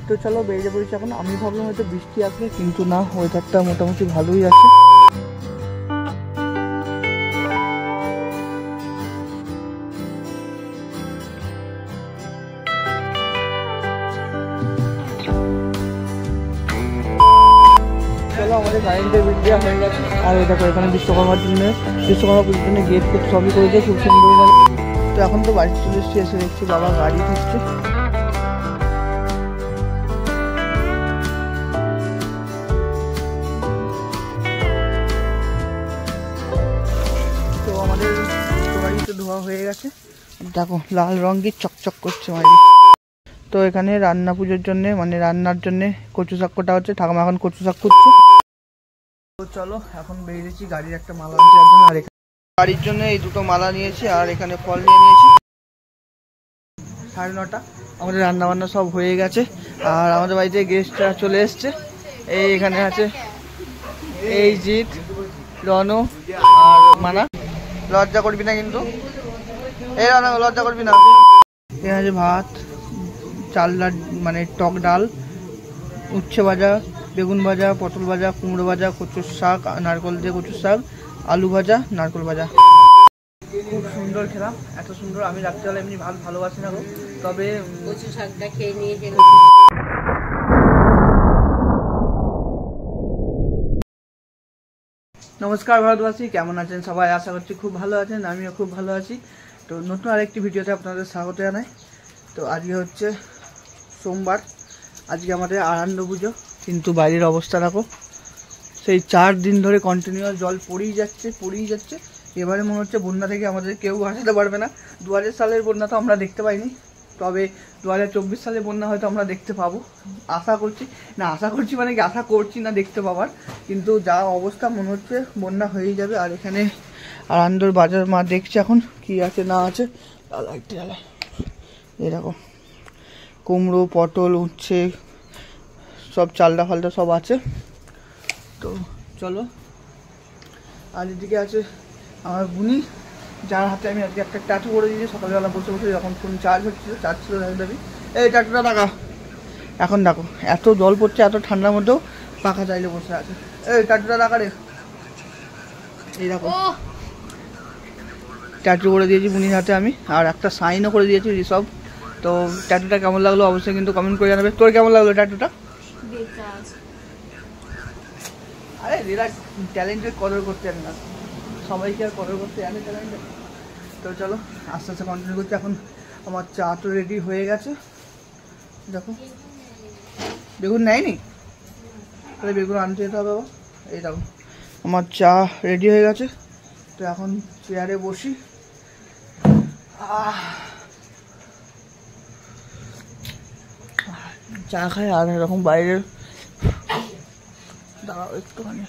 তো চলো বেরিয়ে পড়েছি এখন। আমি ভাবলাম হয়তো বৃষ্টি আসবে, কিন্তু না, ওয়েদারটা মোটামুটি ভালোই আছে। চলো আমাদের কারেন্টের বিল দেওয়া হয়ে গেছে। আর এই দেখো এখানে বিশ্বকর্মা পুজোর জন্য গেট ফেট সবই করেছে খুব সুন্দর। তো এখন তো বাড়ি চলে এসেছি, এসে দেখছি বাবা গাড়ি দিচ্ছে। তো আমাদের গাড়িতে ধোয়া হয়ে গেছে, দেখো লাল রঙের চকচক করছে বাড়ি। তো এখানে রান্না পুজোর জন্য মানে রান্নার জন্য কচু শাক কোটা হচ্ছে, ঠাকুমা এখন কচু শাক করছে। তো চলো এখন বেরিয়েছি গাড়ির একটা মালা আনতে জন্য। আর এখানে গাড়ির জন্য এই দুটো মালা নিয়েছি, আর এখানে ফল নিয়ে নিয়েছি। 9:30 আমাদের রান্না বান্না সব হয়ে গেছে। আর আমাদের বাড়িতে গেস্টরা চলে এসছে। এই এখানে আছে এই জিৎ, রনু আর মানা। লজ্জা করবি না কিন্তু, এই রানু লজ্জা করবি না। এখানে আছে ভাত, চাল মানে টক ডাল, উচ্ছে ভাজা, বেগুন ভাজা, পটল ভাজা, কুমড়ো ভাজা, কচুর শাক, নারকল দিয়ে কচুর শাক, আলু ভাজা, নারকল ভাজা। খুব সুন্দর খেলাম, এত সুন্দর। আমি রাত্রিবেলা এমনি ভালোবাসি না গো, তবে কচু শাকটা খেয়ে নিয়ে গেল। নমস্কার ভারতবাসী, কেমন আছেন সবাই? আশা করছি খুব ভালো আছেন, আমিও খুব ভালো আছি। তো নতুন আরেকটি ভিডিওতে আপনাদের স্বাগত জানাই। তো আজকে হচ্ছে সোমবার, আজকে আমাদের আনন্দ পুজো। কিন্তু বাইরের অবস্থা দেখো, সেই 4 দিন ধরে কন্টিনিউয়াস জল পড়েই যাচ্ছে। এবারে মনে হচ্ছে বন্যা থেকে আমাদের কেউ বাঁচাতে পারবে না। 2000 সালের বন্যা তো আমরা দেখতে পাইনি, তবে 2024 সালে বন্যা হয়তো আমরা দেখতে পাবো, আশা করছি মানে কি আশা করছি না দেখতে পাবার। কিন্তু যা অবস্থা মনে হচ্ছে বন্যা হয়েই যাবে। আর এখানে আনন্দর বাজার মা দেখছে এখন কি আছে না আছে। এরকম কুমড়ো, পটল, উচ্ছে সব চালটা ফালটা সব আছে। তো চলো। আর এদিকে আছে আমার বুনি, যার হাতে আমি আজকে একটা ট্যাটু করে দিয়েছি। সকালবেলা বসে যখন ফোন চার্জ ছিল দাবি এই ট্যাটুটা টাকা। এখন দেখো এত জল পড়ছে, এত ঠান্ডার মধ্যেও পাখা চাইলে বসে আছে। এই ট্যাটুটা টাকা রে। এই দেখো ট্যাটু করে দিয়েছি বুনির হাতে আমি, আর একটা সাইনও করে দিয়েছি ঋষভ। তো ট্যাটুটা কেমন লাগলো অবশ্যই কিন্তু কমেন্ট করে জানাবে। তোর কেমন লাগলো ট্যাটুটা? আরে এরা ট্যালেন্টের কদর করতে জানে না, সবাইকে আর কদর করতে জানে ট্যালেন্টের। তো চলো আস্তে আস্তে কন্টিনিউ করছি। এখন আমার চা তো রেডি হয়ে গেছে, দেখো বেগুন নেয়নি, তাহলে বেগুন আনতে যেতে হবে। এই দেখো আমার চা রেডি হয়ে গেছে। তো এখন চেয়ারে বসি। চা খাই আর এরকম বাইরের দাঁড়াও একটুখানি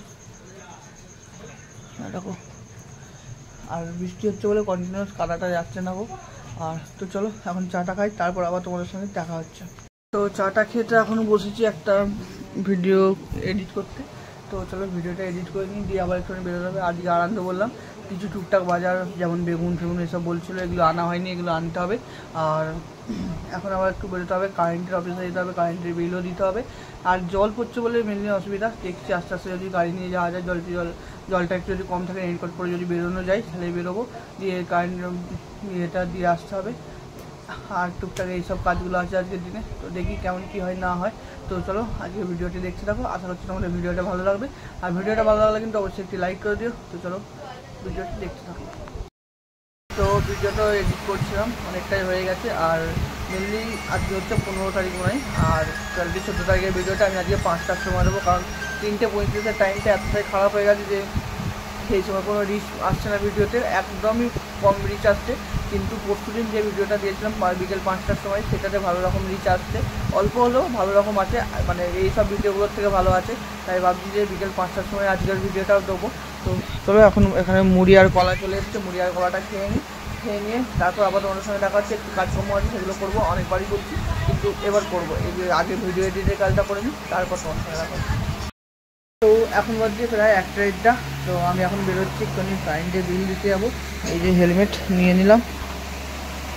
দেখো। আর বৃষ্টি হচ্ছে বলে কন্টিনিউয়াস কাদাটা যাচ্ছে না গো। আর তো চলো এখন চাটা খাই, তারপর আবার তোমাদের সঙ্গে দেখা হচ্ছে। তো চাটা খেতে এখনও বসেছি একটা ভিডিও এডিট করতে। তো চলো ভিডিওটা এডিট করে নিই, দিয়ে আবার একটু বেরোতে হবে। আজকে আনন্দ বললাম, কিছু টুকটাক বাজার যেমন বেগুন ফেগুন এসব বলছিলো, এগুলো আনা হয়নি, এগুলো আনতে হবে। আর এখন আবার একটু বেরোতে হবে, কারেন্টের অফিসে যেতে হবে, কারেন্টের বিলও দিতে হবে। আর জল পড়ছে বলে মেনলি অসুবিধা, দেখছি আস্তে আস্তে যদি গাড়ি নিয়ে যাওয়া যায়, জলটা একটু যদি কম থাকে রেনকোট পরে যদি বেরোনো যায় তাহলে বেরোবো, দিয়ে কারেন্ট ইয়েটা দিয়ে আসতে হবে। আর টুকটাক এইসব কাজগুলো আছে আজকের দিনে। তো দেখি কেমন কী হয় না হয়। তো চলো আজকে ভিডিওটি দেখতে থাকো, আশা করছি তোমাদের ভিডিওটা ভালো লাগবে। আর ভিডিওটা ভালো লাগলে কিন্তু অবশ্যই একটি লাইক করে দিও। তো চলো ভিডিওটি দেখতে থাকো। তো ভিডিওটা এডিট করছিলাম, অনেকটাই হয়ে গেছে। আর মেনলি আজকে হচ্ছে 15 তারিখ নয়, আর কালকে 14 তারিখের ভিডিওটা আমি আজকে 5টার সময় দেবো, কারণ 3:35-এর টাইমটা এতটাই খারাপ হয়ে গেছে যে সেই সময় কোনো রিচ আসছে না ভিডিওতে, একদমই কম রিচ আসছে। কিন্তু পরশুদিন যে ভিডিওটা দিয়েছিলাম বিকেল 5টার সময়, সেটাতে ভালো রকম রিচ আসছে, অল্প হলেও ভালো রকম আছে, মানে এই সব ভিডিওগুলোর থেকে ভালো আছে। তাই ভাবছি যে বিকেল 5টার সময় আজকের ভিডিওটাও দেবো। তো চলো এখন এখানে মুড়ি আর কলা চলে এসেছে, মুড়ি আর কলাটা খেয়ে নিয়ে তারপর আবার তোমাদের সঙ্গে দেখা হচ্ছে। একটু কাজকর্ম আছে সেগুলো করবো, অনেকবারই করছি কিন্তু এবার করবো। এই যে আগে ভিডিও এডিটের কাজটা করে নিই, তারপর তোমার সঙ্গে দেখা হচ্ছে। তো এখন বাজছে প্রায় 1টা। তো আমি এখন বেরোচ্ছি, একটুখানি কারেন্টের বিল দিতে যাবো। এই যে হেলমেট নিয়ে নিলাম,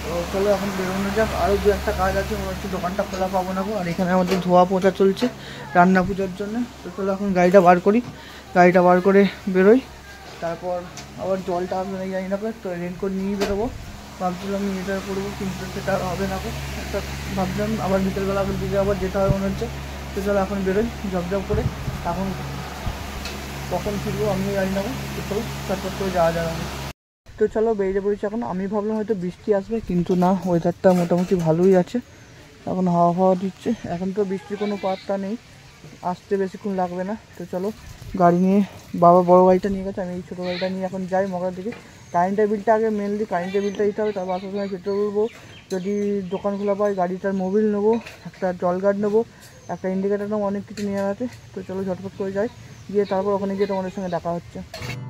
তো চলো এখন বেরোনো যাক, আরও দু একটা কাজ আছে, মনে হচ্ছে দোকানটা খোলা পাবো না। আর এখানে আমাদের ধোয়া পোঁছা চলছে রান্না পুজোর জন্য। তো চলো এখন গাড়িটা বার করি, গাড়িটা বার করে বেরোই। তারপর আবার জলটা আসবে না জানি না, তো রেনকোট নিয়েই বেরোবো। ভাবছিলাম এটা করবো কিন্তু সেটা হবে না, একটা ভাবছিলাম আবার বিকেলবেলা দিকে আবার যেতে হবে মনে হচ্ছে। তো চলো এখন বেরোই ঝপঝপ করে, এখন কখন ফিরবো আমিও জানি না। তো চলো চটপট করে যাওয়া যাবে। তো চলো বেরিয়ে পড়েছি এখন। আমি ভাবলাম হয়তো বৃষ্টি আসবে, কিন্তু না, ওয়েদারটা মোটামুটি ভালোই আছে। এখন হাওয়া হাওয়া দিচ্ছে, এখন তো বৃষ্টির কোনো পাত্তা নেই, আসতে বেশিক্ষণ লাগবে না। তো চলো গাড়ি নিয়ে, বাবা বড় গাড়িটা নিয়ে গেছে, আমি এই ছোটো গাড়িটা নিয়ে এখন যাই মগরার দিকে। কারেন্টের বিলটা আগে মেনলি কারেন্টের বিলটা দিতে হবে, তারপর আসার সময় পেট্রোল নেবো, যদি দোকান খোলা পাই গাড়িটার মোবিল নেবো, একটা জল গার্ড নেবো, একটা ইন্ডিকেটার নেবো, অনেক কিছু নিয়ে আছে। তো চলো ঝটপট করে যাই, গিয়ে তারপর ওখানে গিয়ে তোমাদের সঙ্গে দেখা হচ্ছে।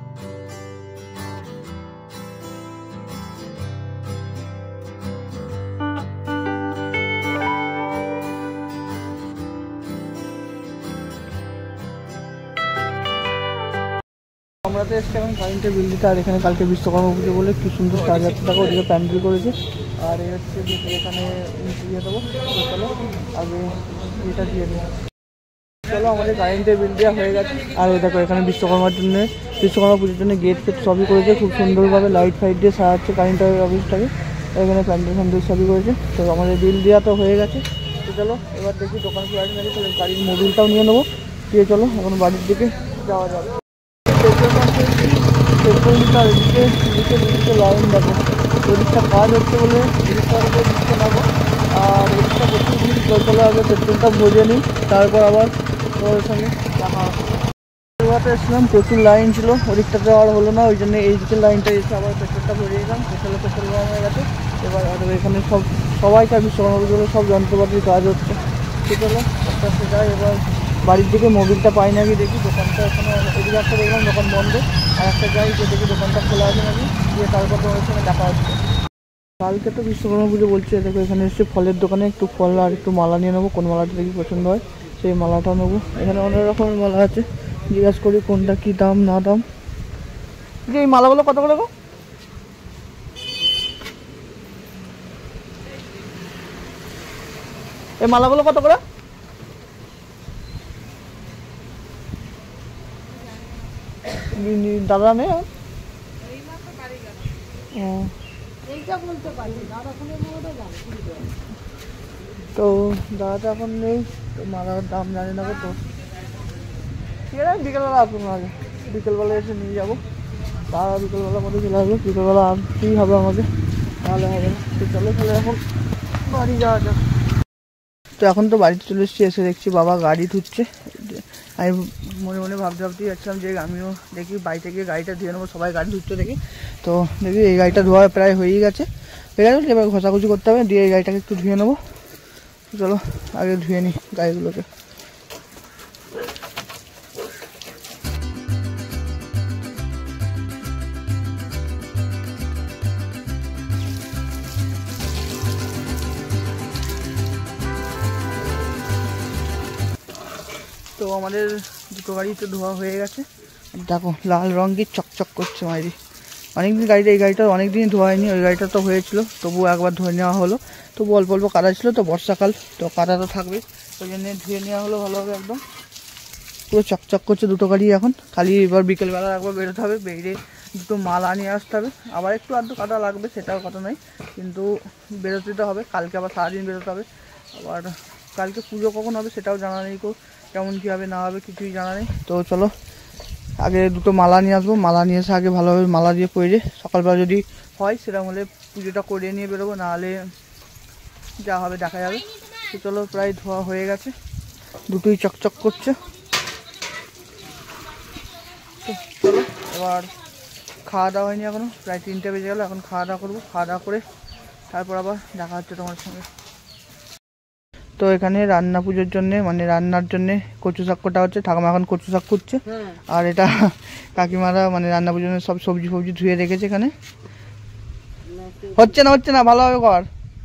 আমরা তো এসছি এখন কারেন্টের বিল দিতে। আর এখানে কালকে বিশ্বকর্মা পুজো বলে কি সুন্দর 4000 টাকা ওদিকে প্যান্ডেল করেছে। আর এই হচ্ছে যে এখানে দিয়ে দেবো। তো চলো আগে এটা দিয়ে দিই। চলো আমাদের কারেন্টের বিল দেওয়া হয়ে গেছে। আর এই দেখো এখানে বিশ্বকর্মা পুজোর জন্য গেট ফেট সবই করেছে, খুব সুন্দরভাবে লাইট ফাইট দিয়ে সাজাচ্ছে কারেন্টের অফিসটাকে। এখানে প্যান্ডেল ফ্যান্ডেল সবই করেছে। তো আমাদের বিল দেওয়া তো হয়ে গেছে। তো চলো এবার দেখি দোকান খোলা আছে নাকি, চলো গাড়ির মোবিলটাও নিয়ে নেবো, দিয়ে চলো এখন বাড়ির দিকে যাওয়া যাবে। পেট্রোলটা এদিকে লাইন দেখো, ওদিকটা কাজ হচ্ছে বলে এদিকটা দিচ্ছে নেবো। আর এদিকটা প্রচুর ভিড়। চলো আগে পেট্রোলটা ভরে নিই, তারপর আবার তোমাদের সঙ্গে দেখা হবে। এসলাম, প্রচুর লাইন ছিল, ওদিকটাতে আর হলো না, ওই জন্য এই দিকের লাইনটা এসে আবার পেট্রোলটা ভরিয়ে দিলাম। পেট্রোল গরম হয়ে গেছে। এবার এখানে সবাইকার বিশ্বকর্মা পুজোর সব যন্ত্রপাতির কাজ হচ্ছে। ঠিক হলো আস্তে আস্তে যাই এবার বাড়ির দিকে। মোবিলটা পাই নাকি দেখি, দোকানটা এখানে এদিকে একটা দেখলাম দোকান বন্ধ, আর একটা যাই যে দেখি দোকানটা খোলা আছে নাকি, দিয়ে তারপর তোমার সঙ্গে দেখা হচ্ছে। কালকে তো বিশ্বকর্মা পুজো বলছে, দেখো এখানে এসে ফলের দোকানে একটু ফল আর একটু মালা নিয়ে নেবো, কোন মালাটা দেখি পছন্দ হয় সেই মালাটা নেবো। এখানে অনেক রকমের মালা আছে, জিজ্ঞাসা করি কোনটা কী দাম না দাম। যে এই মালাগুলো কত করে গো? এই মালাগুলো কত করে? দাদা নেই তো, দাদাটা এখন নেই তো, মালার দাম জানি না কত। ঠিক আছে বিকেলবেলা আসুন, আগে বিকেলবেলা এসে নিয়ে যাবো। তারা বিকেলবেলার মধ্যে চলে আসবে, বিকেলবেলা আসতেই হবে আমাকে, তাহলে হবে না। তো চলো তাহলে এখন বাড়ি যাওয়া যাক। তো এখন তো বাড়িতে চলে এসেছি, এসে দেখছি বাবা গাড়ি ধুচ্ছে। আমি মনে মনে ভাবতেই যাচ্ছিলাম যে আমিও দেখি বাড়িতে গিয়ে গাড়িটা ধুয়ে নেবো, সবাই গাড়ি ধুচ্ছে দেখি। তো দেখি এই গাড়িটা ধোয়া প্রায় হয়েই গেছে, এবার ঘষাঘষি করতে হবে, দিয়ে এই গাড়িটাকে একটু ধুয়ে নেবো। চলো আগে ধুয়ে নিই গাড়িগুলোকে। তো আমাদের দুটো গাড়ি তো ধোয়া হয়ে গেছে, দেখো লাল রঙের চকচক করছে মাইরি। অনেকদিন গাড়িটা, এই গাড়িটা অনেকদিন ধোয়া হয়নি, ওই গাড়িটা তো হয়েছিল, তবু একবার ধুয়ে নেওয়া হলো। তবু অল্প অল্প কাদা ছিল, তো বর্ষাকাল তো কাদা তো থাকবে, ওই জন্য ধুয়ে নেওয়া হলো ভালোভাবে। একদম পুরো চকচক করছে দুটো গাড়ি এখন। খালি এবার বিকেলবেলা একবার বেরোতে হবে, বেরিয়ে দুটো মালা নিয়ে আসতে হবে। আবার একটু আধটু কাদা লাগবে, সেটাও কথা নয়, কিন্তু বেরোতে তো হবে। কালকে আবার সারাদিন বেরোতে হবে। আবার কালকে পুজো কখন হবে সেটাও জানা নেই, কেমন কী হবে না হবে কিছুই জানা নেই। তো চলো আগে দুটো মালা নিয়ে আসবো, মালা নিয়ে এসে আগে ভালোভাবে মালা দিয়ে পরে সকালবেলা যদি হয় সেরকম হলে পুজোটা করে নিয়ে বেরোবো, নাহলে যা হবে দেখা যাবে। তো চলো প্রায় ধোয়া হয়ে গেছে, দুটোই চকচক করছে। তো চলো এবার খাওয়া দাওয়া হয়নি এখনও, প্রায় 3টে বেজে গেলো, এখন খাওয়া দাওয়া করবো। খাওয়া দাওয়া করে তারপর আবার দেখা হচ্ছে তোমার সঙ্গে। তো এখানে রান্না পুজোর জন্য মানে রান্নার জন্য কচু শাক কোটা হচ্ছে, ঠাকুমা এখন কচু শাক করছে। আর এটা কাকিমারা মানে রান্না পুজোর জন্য সব সবজি ফবজি ধুয়ে রেখেছে এখানে। হচ্ছে না ভালোভাবে কর।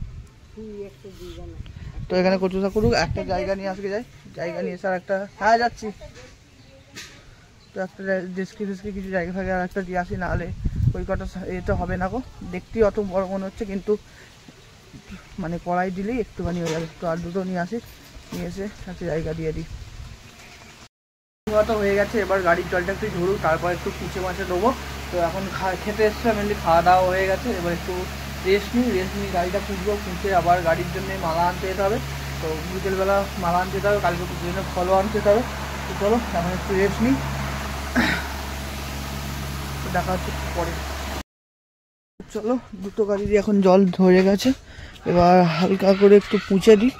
তো এখানে কচু শাক করুক, একটা জায়গা নিয়ে আসবে, জায়গা নিয়ে এসে আর একটা, হ্যাঁ যাচ্ছি, তো একটা ডেস্কি কিছু জায়গা ফায়গা আর একটা দিয়ে আসি, নাহলে ওই কটা এ তো হবে না গো। দেখতেই অত বড় মনে হচ্ছে, কিন্তু মানে কড়াই দিলেই একটুখানি হয়ে যাবে। তো আর দুটো নিয়ে আসি, নিয়ে এসে একটা জায়গা দিয়ে দিই। তো হয়ে গেছে, এবার গাড়ির জলটা একটু ঝরুক, তারপর একটু কুচে মাছে দেবো। তো এখন খেতে এসেছিলাম, এমনি খাওয়া দাওয়া হয়ে গেছে, এবার একটু রেস্ট নিই গাড়িটা খুঁজবো, খুঁজে আবার গাড়ির জন্য মালা আনতে যেতে হবে। তো বিকেলবেলা মালা আনতে যেতে হবে, কালকে পুজোর জন্য ফলও আনতে যেতে হবে। তো চলো এখন একটু রেস্ট নিই, দেখা হচ্ছে পরে। চলো দুটো গাড়ি দিয়ে এখন জল ধরে গেছে, এবার হালকা করে একটু পুঁছে দিই।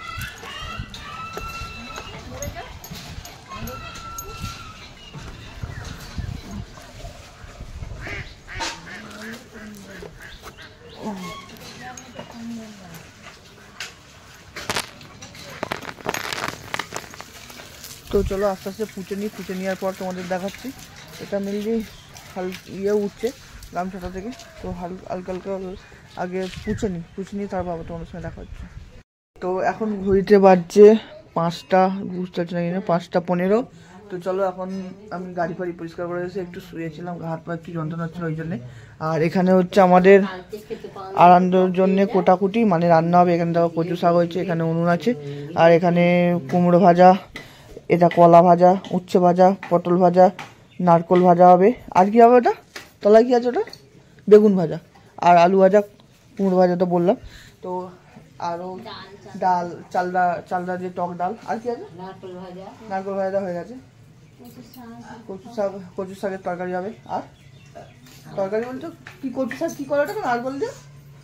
তো চলো আস্তে আস্তে পুঁছে নিই, পুঁছে নেওয়ার পর তোমাদের দেখাচ্ছি। এটা মেনলি উঠছে গামছাটা থেকে, তো হালকা হালকা আগে পুঁছে নিই তারপর আবার তোমাদের সঙ্গে দেখা হচ্ছে। তো এখন ঘড়িতে বাজছে 5টা, বুঝতে পারছি না কিনা 5:15। তো চলো এখন আমি গাড়ি ফাড়ি পরিষ্কার করে এসে একটু শুয়েছিলাম, হাত পা একটু যন্ত্রণা হচ্ছিল ওই জন্যে। আর এখানে হচ্ছে আমাদের আনন্দর জন্য কোটাকুটি মানে রান্না হবে। এখানে দেখো কচু শাক হয়েছে, এখানে উনুন আছে, আর এখানে কুমড়ো ভাজা, এটা কলা ভাজা, উচ্ছে ভাজা, পটল ভাজা, নারকোল ভাজা হবে। আর কি হবে ওটা তলায় কি আছে? ওটা বেগুন ভাজা আর আলু ভাজা, কুমড়ো ভাজা তো বললাম। তো আরও ডাল, চালদা দিয়ে টক ডাল। আর কি আছে? নারকোল ভাজা হয়ে গেছে। কচু শাকের তরকারি হবে। আর তরকারি বলছো কি? কচু শাক কি করে ওটা? নারকোল দিয়ে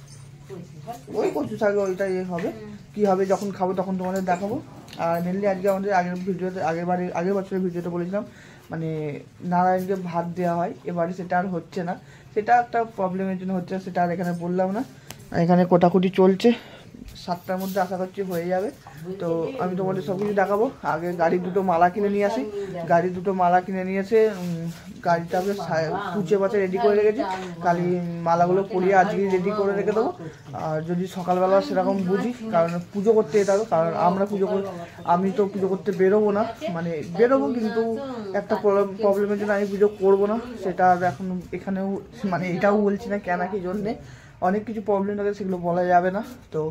ওই কচু শাক ওইটাই হবে। কি হবে যখন খাবো তখন তোমাদের দেখাবো। আর মেনলি আজকে আমাদের আগের বছরের ভিডিওতে বলেছিলাম মানে নারায়ণকে ভাত দেওয়া হয়, এবারে সেটা আর হচ্ছে না। সেটা একটা প্রবলেমের জন্য হচ্ছে, সেটা আর এখানে বললাম না। এখানে কোটাকুটি চলছে, 7টার মধ্যে আশা করছি হয়ে যাবে। তো আমি তোমাদের সব কিছু দেখাবো। আগে গাড়ির দুটো মালা কিনে নিয়ে আসি, এসে গাড়িটা কুচে বাচে রেডি করে রেখেছি। কালি মালাগুলো পরিয়ে আজকে রেডি করে রেখে দেবো। আর যদি সকালবেলা সেরকম বুঝি, কারণ পুজো করতে যেতে হবে, কারণ আমি তো পুজো করতে বেরোবো না, মানে বেরোবো কিন্তু একটা প্রবলেমের জন্য আমি পুজো করবো না। সেটা এখন এখানেও মানে এটাও বলছি না কেন কি জন্যে, অনেক কিছু প্রবলেম থাকে, সেগুলো বলা যাবে না। তো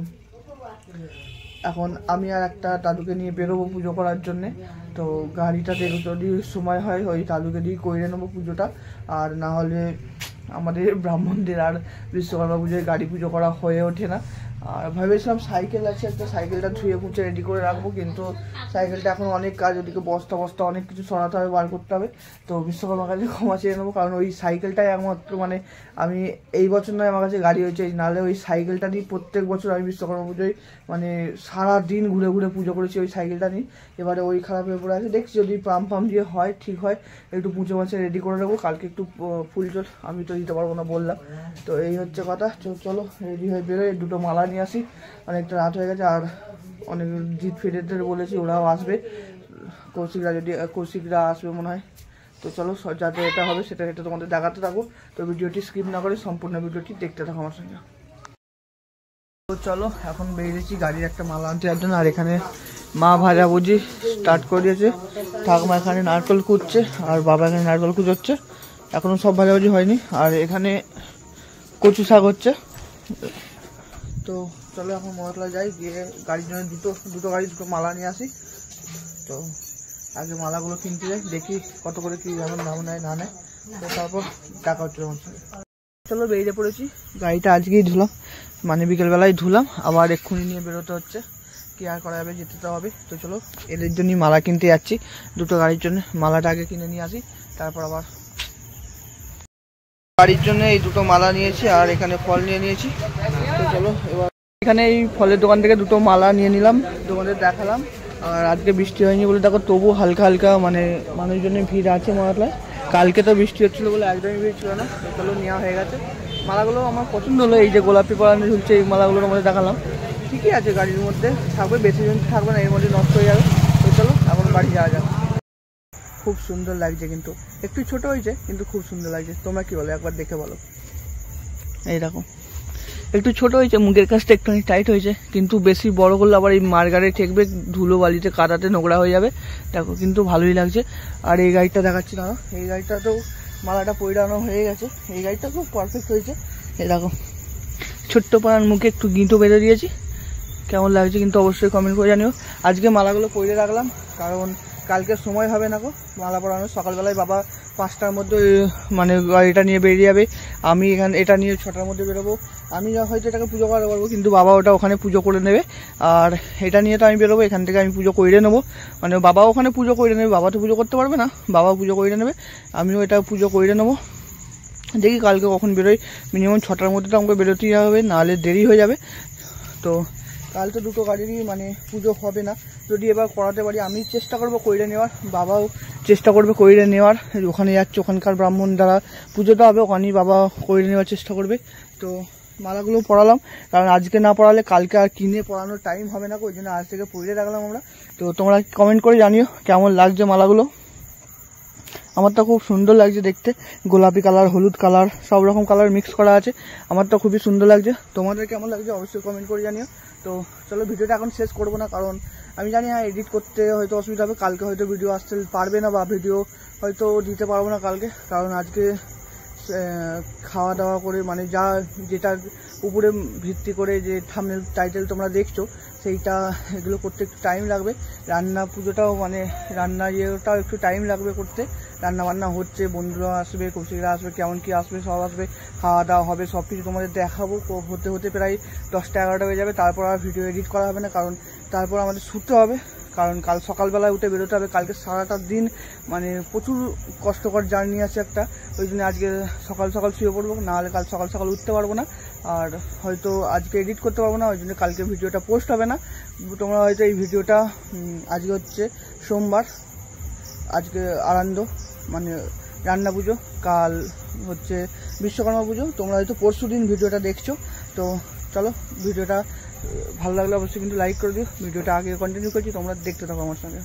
এখন আমি আর একটা দাদুকে নিয়ে বেরোবো পুজো করার জন্যে। তো গাড়িটা যদি সময় হয় ওই দাদুকে দিয়ে করে নেবো পুজোটা। আর না হলে আমাদের ব্রাহ্মণদের আর বিশ্বকর্মা পুজোয় গাড়ি পুজো করা হয়ে ওঠে না। আর ভেবেছিলাম সাইকেল আছে একটা, সাইকেলটা ধুয়ে মুছে রেডি করে রাখবো, কিন্তু সাইকেলটা এখন অনেক কাজ, ওদিকে বস্তা অনেক কিছু সরাতে হবে, বার করতে হবে। তো বিশ্বকর্মার কাছে ক্ষমা চেয়ে নেবো, কারণ ওই সাইকেলটাই একমাত্র মানে আমি এই বছর নয় আমার কাছে গাড়ি হয়েছে, নাহলে ওই সাইকেলটা নিয়ে প্রত্যেক বছর আমি বিশ্বকর্মা পুজোয় মানে সারাদিন ঘুরে ঘুরে পুজো করেছি ওই সাইকেলটা নিয়ে। এবারে ওই খারাপ হয়ে পড়ে আছে, দেখছি যদি পাম্প দিয়ে হয় ঠিক হয় একটু পুজো মাছে রেডি করে নেবো। কালকে একটু ফুল চল আমি তো দিতে পারবো না বললাম। তো এই হচ্ছে কথা। চলো রেডি হয়ে বেরোয়, দুটো মালা নিয়ে আসি, অনেকটা রাত হয়ে গেছে। আর অনেক জিৎ ফিরেদের বলেছি, ওরাও আসবে, কৌশিকরা আসবে মনে হয়। তো চলো যাতে এটা হবে সেটা তোমাদের দেখাতে থাকবো। তো ভিডিওটি স্কিপ না করে সম্পূর্ণ ভিডিওটি দেখতে থাকো আমার সঙ্গে। তো চলো এখন বেরিয়েছি গাড়ির একটা মালা আনতে যাওয়ার জন্য। আর এখানে মা ভাজাভুজি স্টার্ট করে দিয়েছে, ঠাকুমা এখানে নারকেল কুচছে আর বাবা এখানে নারকেল কুচোচ্ছে, এখনো সব ভাজাভুজি হয়নি। আর এখানে কচু শাক হচ্ছে। তো চলো এখন মহাতলা যাই, গিয়ে গাড়ির জন্য দুটো গাড়ি দুটো মালা নিয়ে আসি। তো আগে মালাগুলো কিনতে যাই, দেখি কত করে কি যেমন দাম নেয় না নেয়, তো তারপর টাকা হচ্ছে আমার সঙ্গে। চলো বেরিয়ে পড়েছি, গাড়িটা আজকেই ধুলাম, মানে বিকেলবেলায় ধুলাম, আবার এক্ষুনি নিয়ে বেরোতে হচ্ছে, কি আর করা যাবে, যেতে তো হবে। তো চলো এদের জন্যই মালা কিনতে যাচ্ছি, দুটো গাড়ির জন্য। মালাটা আগে কিনে নিয়ে আসি, তারপর আবার গাড়ির জন্য এই দুটো মালা নিয়েছি আর এখানে ফল নিয়ে নিয়েছি। তো চলো এবার এখানে এই ফলের দোকান থেকে দুটো মালা নিয়ে নিলাম, দোকানে দেখালাম। আর আজকে বৃষ্টি হয়নি বলে দেখো তবু হালকা হালকা মানে মানুষজনের ভিড় আছে মহাতলায়। কালকে তো বৃষ্টি হচ্ছিলো বলে একদমই ভিড় ছিল না। চলো নেওয়া হয়ে গেছে। মালাগুলো আমার পছন্দ হলো, এই যে গোলাপি পরানো ঝুলছে এই মালাগুলোর মধ্যে দেখালাম, ঠিকই আছে, গাড়ির মধ্যে থাকবে, বেশি জন থাকবে না, এর মধ্যে নষ্ট হয়ে যাবে। তো চলো এখন বাড়ি যাওয়া যাক। খুব সুন্দর লাগছে, কিন্তু একটু ছোট হয়েছে কিন্তু খুব সুন্দর লাগছে। তোমরা কি বলো একবার দেখে বলো। এইরকম একটু ছোট হয়েছে, মুখের কাছটা একটুখানি টাইট হয়েছে, কিন্তু বেশি বড় করলে আবার এই মারগাড়ে ঠেকবে, ধুলো বালিতে কাদাতে নোংরা হয়ে যাবে। দেখো কিন্তু ভালোই লাগছে। আর এই গাড়িটা দেখাচ্ছি না, এই গাড়িটাতেও মালাটা পরিড়ানো হয়ে গেছে, এই গাড়িটা খুব পারফেক্ট হয়েছে। এই দেখো ছোট্ট পাড়ার মুখে একটু গিঁটো বেঁধে দিয়েছি। কেমন লাগছে কিন্তু অবশ্যই কমেন্ট করে জানিও। আজকে মালাগুলো পরে রাখলাম কারণ কালকে সময় হবে না গো মালা পরানোর। সকালবেলায় বাবা 5টার মধ্যে মানে গাড়িটা নিয়ে বেরিয়ে যাবে, আমি এখানে এটা নিয়ে 6টার মধ্যে বেরোবো। আমি হয়তো এটাকে পুজো করা পারবো কিন্তু বাবা ওটা ওখানে পুজো করে নেবে। আর এটা নিয়ে তো আমি বেরোবো, এখান থেকে আমি পুজো করে নেবো, মানে বাবাও ওখানে পুজো করে নেবে। বাবা তো পুজো করতে পারবে না, বাবাও পুজো করে নেবে, আমিও এটা পুজো করে নেবো। দেখি কালকে কখন বেরোই, মিনিমাম 6টার মধ্যে তো আমাকে বেরোতেই হবে, নাহলে দেরি হয়ে যাবে। তো কাল তো দুটো গাড়িরই মানে পুজো হবে না, যদি এবার করাতে পারি আমি চেষ্টা করবো কইরে নেওয়ার, বাবাও চেষ্টা করবে কইরে নেওয়ার। ওখানে যাচ্ছে, ওখানকার ব্রাহ্মণ দ্বারা পুজোটা হবে, ওখানেই বাবা কইরে নেওয়ার চেষ্টা করবে। তো মালাগুলো পরালাম কারণ আজকে না পড়ালে কালকে আর কিনে পড়ানোর টাইম হবে না, ওই জন্য আজ থেকে পরে রাখলাম আমরা। তো তোমরা কমেন্ট করে জানিও কেমন লাগছে মালাগুলো। আমার তো খুব সুন্দর লাগছে দেখতে, গোলাপি কালার, হলুদ কালার, সব রকম কালার মিক্স করা আছে। আমার তো খুবই সুন্দর লাগছে, তোমাদের কেমন লাগছে অবশ্যই কমেন্ট করে জানিও। তো চলো ভিডিওটা এখন শেষ করবো না কারণ আমি জানি হ্যাঁ এডিট করতে হয়তো অসুবিধা হবে, কালকে হয়তো ভিডিও আসতে পারবে না বা ভিডিও হয়তো দিতে পারবো না কালকে, কারণ আজকে খাওয়া দাওয়া করে মানে যেটার উপরে ভিত্তি করে যে থাম্বনেল টাইটেল তোমরা দেখছো সেইটা এগুলো করতে একটু টাইম লাগবে। রান্না পুজোটাও মানে রান্না ইয়েটাও একটু টাইম লাগবে করতে, রান্না বান্না হচ্ছে, বন্ধুরা আসবে, কৌশিকরা আসবে, কেমন কি আসবে সব আসবে, খাওয়া দাওয়া হবে, সব কিছু তোমাদের দেখাবো। হতে হতে প্রায় 10টা 11টা হয়ে যাবে, তারপর আর ভিডিও এডিট করা হবে না কারণ তারপর আমাদের শুতে হবে, কারণ কাল সকালবেলায় উঠে বেরোতে হবে। কালকে সারাটা দিন মানে প্রচুর কষ্টকর জার্নি আছে একটা, ওই জন্য আজকে সকাল সকাল শুয়ে পড়বো, নাহলে কাল সকাল সকাল উঠতে পারবো না, আর হয়তো আজকে এডিট করতে পারবো না, ওই জন্য কালকে ভিডিওটা পোস্ট হবে না। তোমরা হয়তো এই ভিডিওটা আজকে হচ্ছে সোমবার, আজকে আনন্দ মানে রান্না পুজো, কাল হচ্ছে বিশ্বকর্মা পুজো, তোমরা হয়তো পরশু দিন ভিডিওটা দেখছো। তো চলো ভিডিওটা ভালো লাগলে অবশ্যই কিন্তু লাইক করে দিও, ভিডিওটা আগে কন্টিনিউ করছি, তোমরা দেখতে থাকো আমার সঙ্গে।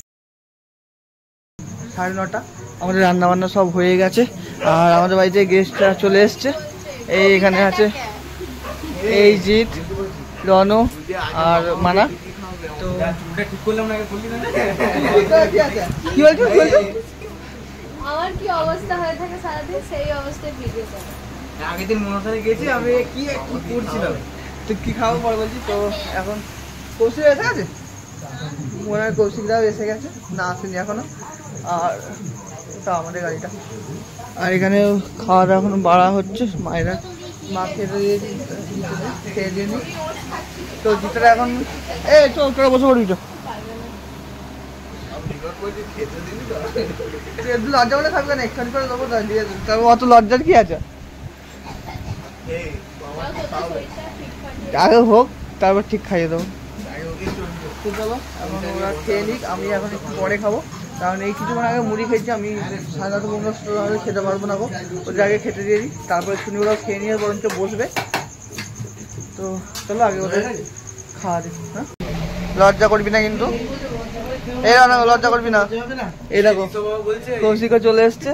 9:30 আমাদের রান্না বান্না সব হয়ে গেছে, আর আমাদের বাড়িতে গেস্টরা চলে এসছে। এই এখানে আছে এই জিৎ, রনো আর মানা। তো কি বলছো আমার কি অবস্থা হয়ে থাকে সারাদিন সেই অবস্থায় ভিডিও করে। আগের দিন মনসারে গেছি আমি কি করছিলাম, তো কি খাবো পরে বলছি। তো এখন কৌশিক এসে গেছে, মনে হয় কৌশিকরাও এসে গেছে, না আসেনি এখনো। আর ওটা আমাদের গাড়িটা, আর এখানে খাওয়া দাওয়া এখনো বাড়া হচ্ছে, মায়েরা মা খেয়ে দিয়ে নি। তো জিতটা এখন তোরা বসে পড়বি, লজ্জা বলে খাবি না, একটু করে দেবো, তারপর অত লজ্জার কি আছে, আগে হোক তারপর ঠিক খাইয়ে দেবো। চলো এখন ওরা খেয়ে নিক, আমি এখন একটু পরে খাবো, কারণ এই কিছুক্ষণ আগে মুড়ি খেয়েছি, আমি 9:30 খেতে পারবো না গো, ওদের আগে খেতে দিয়ে দিই, তারপরে শুনি ওরা খেয়ে নিয়ে বরঞ্চ বসবে। তো চলো আগে ওদের খাওয়া দিই। হ্যাঁ লজ্জা করবি না কিন্তু, এই না লজ্জা করবি না। এই দেখো কৌশিকও চলে এসছে,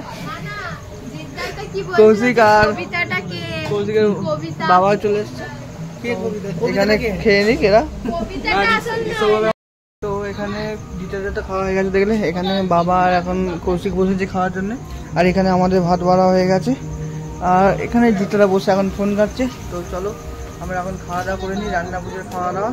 কৌশিক আর কৌশিকের বাবা চলে এসছে, এখানে খেয়ে নিক এরা। তো এখানে জিতে খাওয়া হয়ে গেছে দেখলে, এখানে বাবা আর এখন কৌশিক বসেছে খাওয়ার জন্য, আর এখানে আমাদের ভাত বাড়া হয়ে গেছে, আর এখানে জিতেরা বসে এখন ফোন কাটছে। তো চলো আমরা এখন খাওয়া দাওয়া করে নিই, রান্না পুজোর খাওয়া দাওয়া।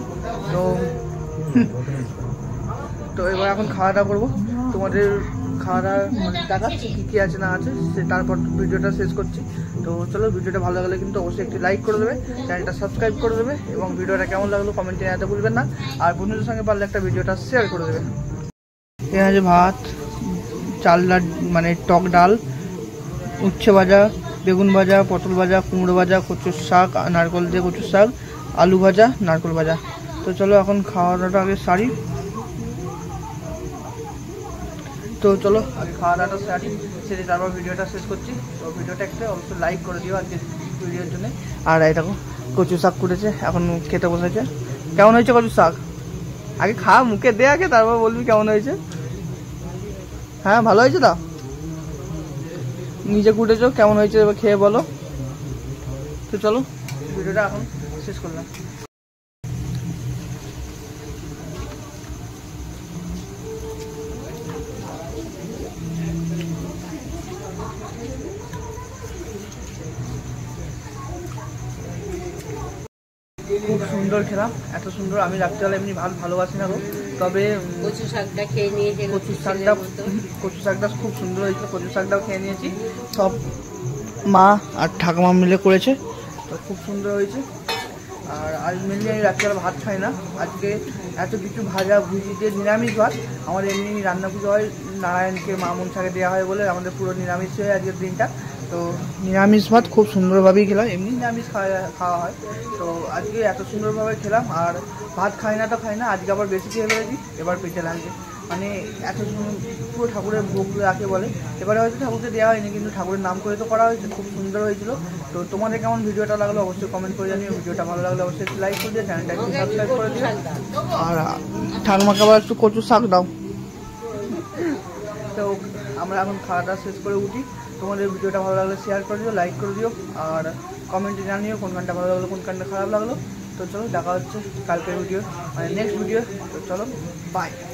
তো এবার এখন খাওয়া দাওয়া করবো, তোমাদের খাওয়া দাওয়া মানে দেখাচ্ছি কী কী আছে না আছে, তারপর ভিডিওটা শেষ করছি। তো চলো ভিডিওটা ভালো লাগলে কিন্তু অবশ্যই একটি লাইক করে দেবে, চ্যানেলটা সাবস্ক্রাইব করে দেবে, এবং ভিডিওটা কেমন লাগলো কমেন্টে জানাতে ভুলবেন না, আর বন্ধুদের সঙ্গে পারলে একটা ভিডিওটা শেয়ার করে দেবে। এখানে আছে ভাত, চাল মানে টক ডাল, উচ্ছে ভাজা, বেগুন ভাজা, পটল ভাজা, কুমড়ো ভাজা, কচুর শাক, নারকল দিয়ে কচুর শাক, আলু ভাজা, নারকল ভাজা। তো চলো এখন খাওয়া দাওয়াটা আগে সারি। তো চলো আগে খাওয়া দাওয়াটা সারি, সেরে তারপর ভিডিওটা শেষ করছি। তো ভিডিওটা একটা অবশ্যই লাইক করে দিও আজকে ভিডিওর জন্য। আর এই দেখো কচু শাক কুটেছে, এখন খেতে বসেছে। কেমন হয়েছে কচু শাক? আগে খা, মুখে দে আগে, তারপর বলবি কেমন হয়েছে। হ্যাঁ ভালো হয়েছে, দাও নিজে কুটেছো, কেমন হয়েছে এবার খেয়ে বলো। তো চলো ভিডিওটা এখন শেষ করলাম। খুব সুন্দর খেলাম, এত সুন্দর। আমি রাত্রিবেলা এমনি ভাত ভালোবাসি না গো, তবে কচু শাকটা খেয়ে নিয়েছে। কচু শাকটা খুব সুন্দর হয়েছিল। কচু শাকটাও খেয়ে নিয়েছি, সব মা আর ঠাকুমা মিলে করেছে, তো খুব সুন্দর হয়েছে। আর আজ মেনলি আমি রাত্রিবেলা ভাত খাই না, আজকে এত কিছু ভাজা ভুজি দিয়ে নিরামিষ ভাত। আমার এমনি রান্না পুজো হয়, নারায়ণকে মা মনসাকে দেওয়া হয় বলে আমাদের পুরো নিরামিষ হয় আজকের দিনটা। তো নিরামিষ ভাত খুব সুন্দরভাবেই খেলাম, এমনি নিরামিষ খাওয়া হয়, তো আজকে এত সুন্দরভাবে খেলাম। আর ভাত খাই না তো খাই না, আজকে আবার বেশি খেয়ে ফেলেছি, এবার পেটে লাগছে। মানে এত পুরো ঠাকুরের ভোগ রাখে বলে, এবারে হয়তো ঠাকুরকে দেওয়া হয়নি, কিন্তু ঠাকুরের নাম করে তো করা হয়েছে, খুব সুন্দর হয়েছিল। তো তোমাদের কেমন ভিডিওটা লাগলো অবশ্যই কমেন্ট করে জানিও। ভিডিওটা ভালো লাগলে অবশ্যই একটু লাইক করে দিও, চ্যানেলটা একটু সাবস্ক্রাইব করে দিও। আর ঠাকুমাকে আবার একটু কচু শাক দাও। তো আমরা এখন খাওয়াটা শেষ করে উঠি। তোমাদের ভিডিওটা ভালো লাগলে শেয়ার করে দিও, লাইক করে দিও, আর কমেন্টে জানিও কোন গানটা ভালো লাগলো, কোন গানটা খারাপ লাগলো। তো চলো দেখা হচ্ছে কালকের ভিডিও, মানে নেক্সট ভিডিও। তো চলো, বাই।